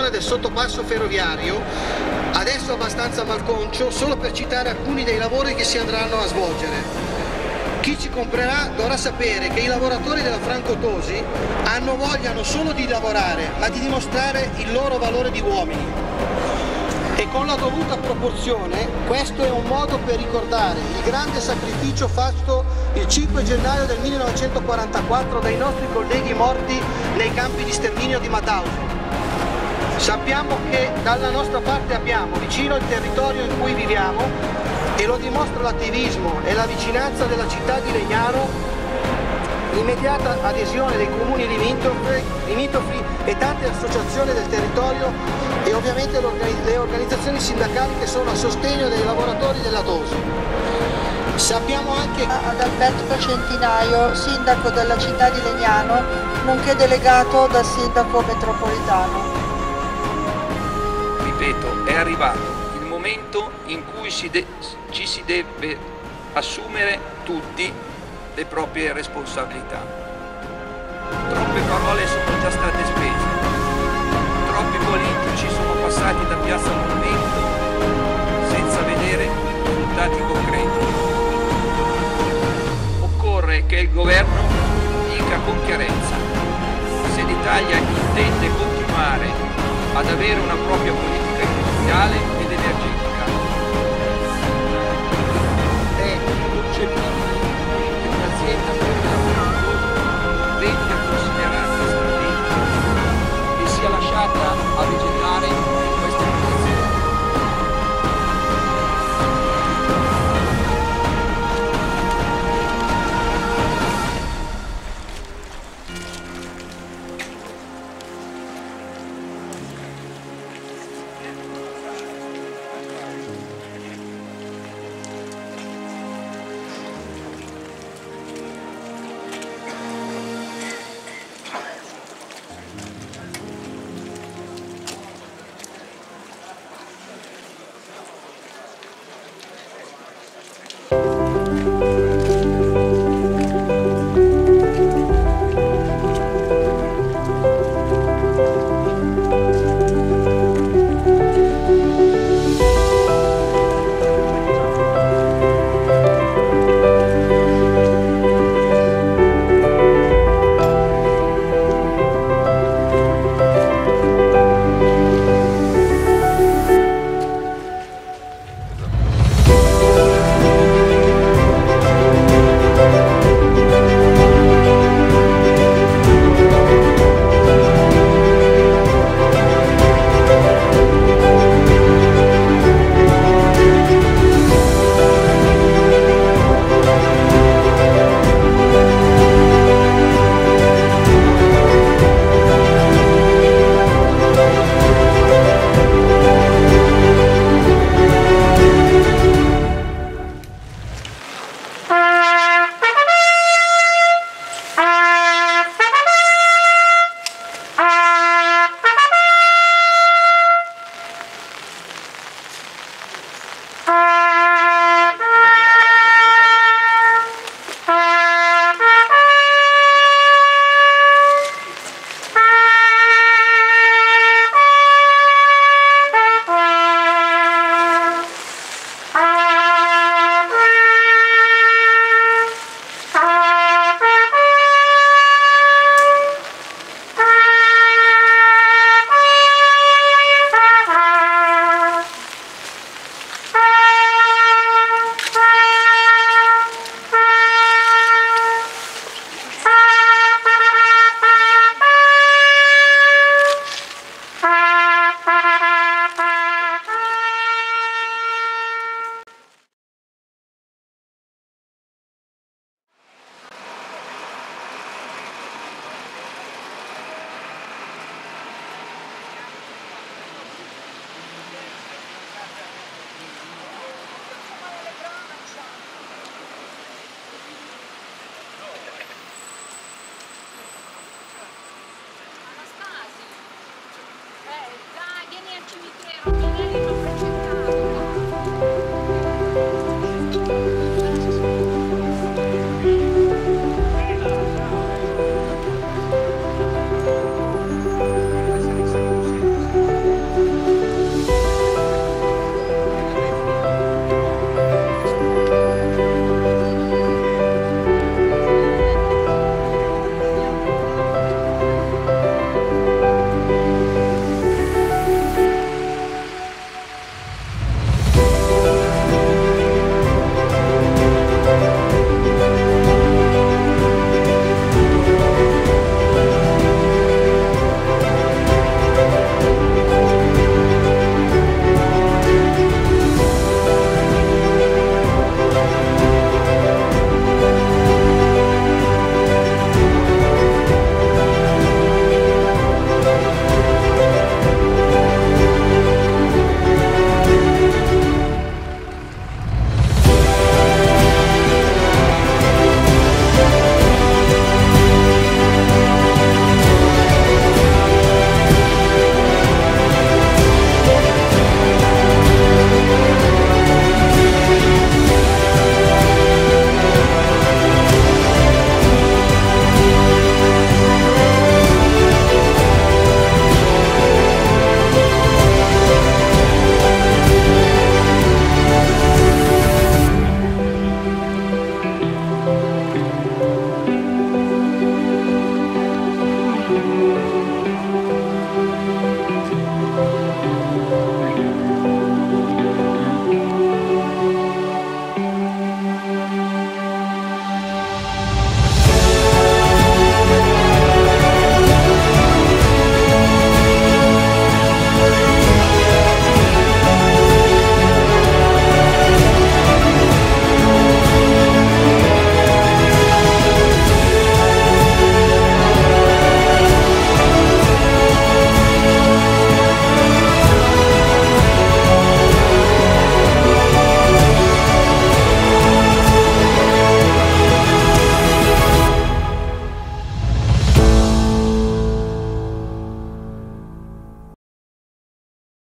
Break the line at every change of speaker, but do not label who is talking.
l'apertura del sottopasso ferroviario, adesso abbastanza malconcio, solo per citare alcuni dei lavori che si andranno a svolgere. Chi ci comprerà dovrà sapere che i lavoratori della Franco Tosi hanno voglia non solo di lavorare, ma di dimostrare il loro valore di uomini. E con la dovuta proporzione, questo è un modo per ricordare il grande sacrificio fatto il 5 gennaio del 1944 dai nostri colleghi morti nei campi di sterminio di Mauthausen. Sappiamo che dalla nostra parte abbiamo vicino il territorio in cui viviamo, e lo dimostra l'attivismo e la vicinanza della città di Legnano, l'immediata adesione dei comuni limitrofi e tante associazioni del territorio e ovviamente le organizzazioni sindacali che sono a sostegno dei lavoratori della Tosi. Sappiamo anche
ad Alberto Centinaio, sindaco della città di Legnano, nonché delegato dal sindaco metropolitano.
Ripeto, è arrivato il momento in cui ci si deve assumere tutti le proprie responsabilità. Troppe parole sono già state spese, troppi politici sono passati da Piazza Monumento senza vedere risultati concreti. Occorre che il governo dica con chiarezza se l'Italia intende continuare ad avere una propria politica industriale